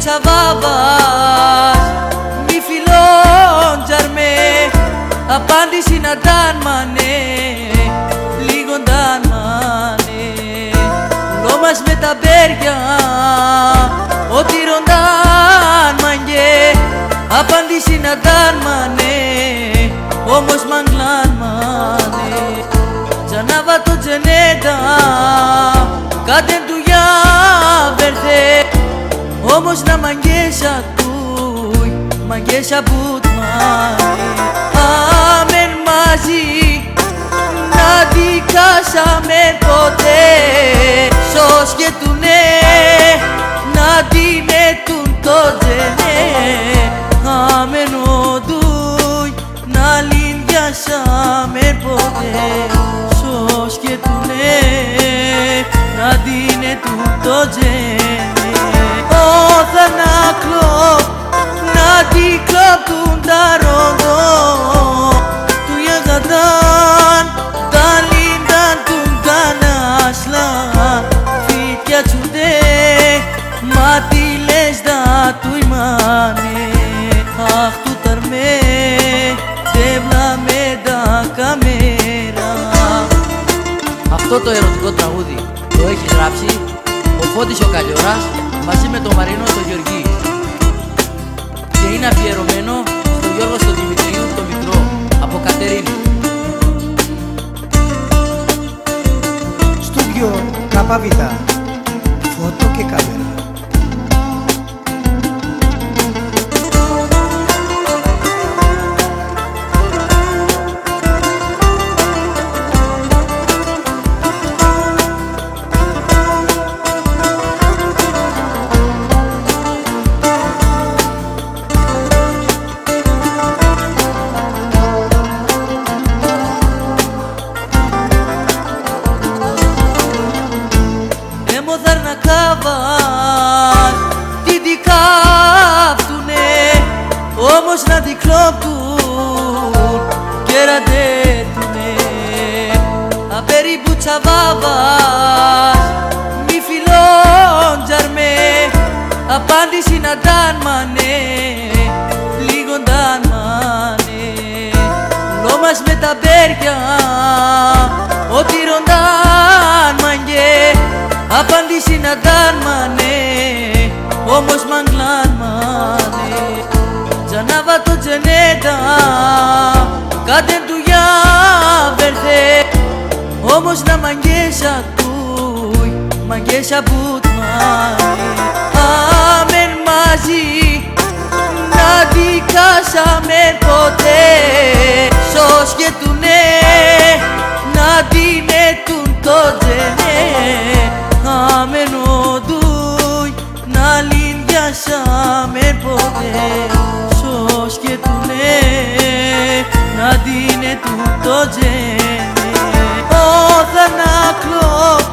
τσαβάβας μη φιλόντζαρ με απάντηση να τάν μανέ λίγονταν μανέ λόμας με τα μπέρια ότι ροντάν μανγέ απάντηση να τάν μανέ όμως μαγκλάν μανέ τζανάβα το τζενέτα κάτεν του για βερθέ όμως να μαγγέσα τούι, μαγγέσα πουτ μάνι Άμεν μαζί, να δικάσαμε ποτέ Σως και του ναι, να την έτουν το τζενέ Άμεν οδούι, να λινδιάσαμε ποτέ Σως και του ναι, να την έτουν το τζενέ θα να κλώ, να την κλόπτουν τα ροδό του γιαγαντάν, τα λίνταν τουν κανάσλα φίτια τσουντέ, μα τι λες δα του ημάνε αχ του ταρμέ, τέβλα με τα καμέρα. Αυτό το ερωτικό τραγούδι το έχει γράψει ο Φώτης ο Καλλιοράς μαζί με τον Μαρίνο τον Γεωργή και είναι αφιερωμένο στον Γιώργο στον Δημητρίου τον μικρό από Κατερίνη. Στούντιο Καπαβίδα, φώτο και κάμερα. Τι δικάφτουνε όμως να την κλόπτουν και ραντέτουνε απερίπου τσαβάβας μη φιλόντζαρ με απάντηση να τάν μανέ λίγονταν μανέ λόμας με τα μπέρια ότι ροντάν μανγέ απάντηση να τάν μανέ, όμως μαγκλάν μανέ τζανάβα το τζενέτα, κάτεν του για βερθέ όμως να μαγγέσα τούι, μαγγέσα πουτ μανέ Άμεν μαζί, να δικάσαμε ποτέ Σως και του ναι, να την έτουν το τζενέ Άμεν οδούι, να λινδιάσαμε ποτέ Σως και του ναι, να την έτουν το τζενέ θα να κλώ